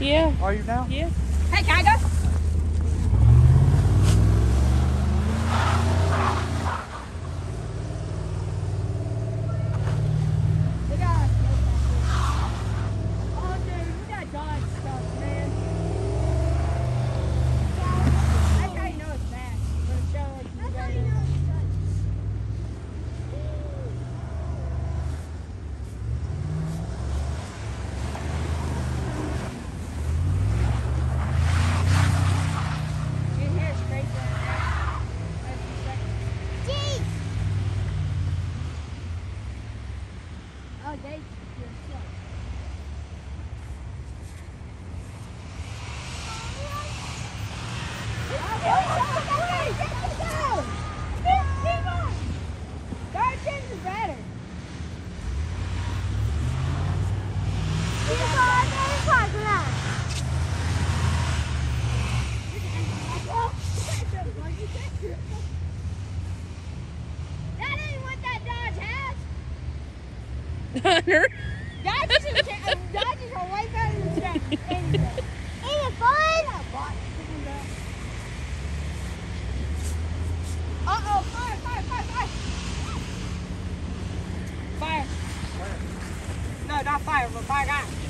Yeah. Are you now? Yeah. Hey, can I go? They got us smoke back here. Oh, dude, we got Dodge stuff, man. That's how you know it's bad. When it's showing like That's how you know it's good. You can hear it straight there. Jeez! Oh, they you're slow. That ain't what that Dodge has. Hunter. Dodges are way better than Chevy. Anyway. Ain't it fun? Uh-oh, fire, fire, fire, fire. Fire. No, not fire, but fire guy.